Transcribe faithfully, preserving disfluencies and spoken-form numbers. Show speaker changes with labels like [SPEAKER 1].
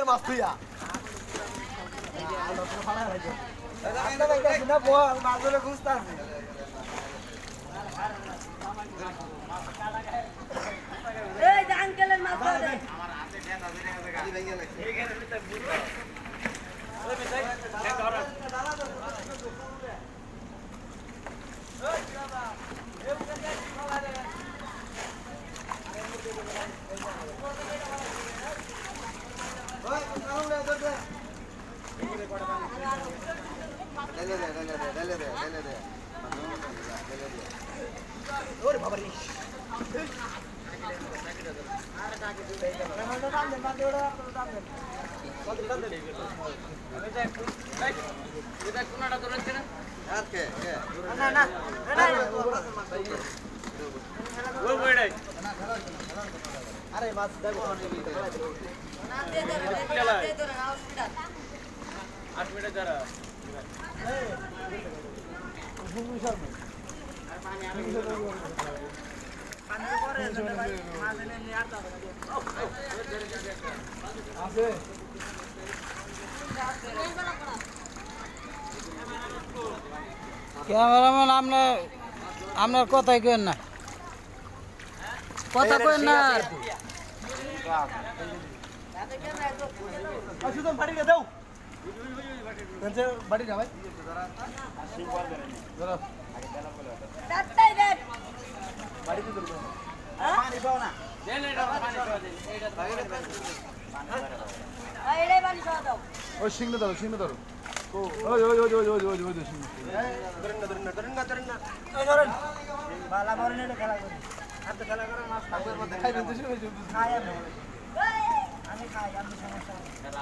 [SPEAKER 1] মাছ তুইয়া আলো তো ফাড়া হইছে আটা বাইকাছি না বল মাছগুলো খুঁজতাছি
[SPEAKER 2] এই যে আঙ্কেলের মাছ ধরে
[SPEAKER 3] আমার হাতে নেতা ধরে আছে গাড়ি ভেঙে লাগছে এইখানে ভিতর বুঝো ওই ভিতর নেতা ধরো দাদা তো ওই বাবা এই বুকে খাওয়া রে ওই কারণ রে ধর দে এগুলো কটা পানি লে লে লে লে লে লে লে লে ওরে বাবা রে আরে কাকে দিই মেহমান দাম দে মাঝে ওড়া দাম দে কত দাম দে আমি দেখ এই এটা কোনটা ধরেছে না আর কে কে না না না ওই বইড়াই
[SPEAKER 1] আরে মাছ দেখো
[SPEAKER 2] না দে দে দে দে না অসুবিধা
[SPEAKER 3] আট মিনিট যারা
[SPEAKER 1] এই ঘুমু শর্মা
[SPEAKER 3] আর পানি আমি
[SPEAKER 2] পানি করে ভাই মাছ এনে নিয়ে আসতে হবে
[SPEAKER 1] আছে
[SPEAKER 4] ক্যামেরাম্যান আপনার আপনার কথাই কেন না কথা কেন না
[SPEAKER 1] সুদম বাড়ি দাও তেনছে বাড়ি না ভাই ধরো
[SPEAKER 2] চারটাই দে
[SPEAKER 1] বাড়িতে ধরো
[SPEAKER 3] পানি পাও না দেন এটা পানি পাও দেন এইটা থাকে
[SPEAKER 2] এই রে পানি খাওয়া দাও
[SPEAKER 1] ওই সিংহ ধরো সিংহ ধরো ওই ওই ওই ওই ওই ওই ওই ওই সিংহ
[SPEAKER 3] ধরেন না ধরেন না ধরেন না ধরেন না
[SPEAKER 1] এই ধরেন
[SPEAKER 2] বালা বড় নেড়ে খেলা করি
[SPEAKER 3] হাত খেলা করে মাছ
[SPEAKER 1] খাইবেন তো শুনে
[SPEAKER 2] খাই আমি আমি খাই আমি সমস্যা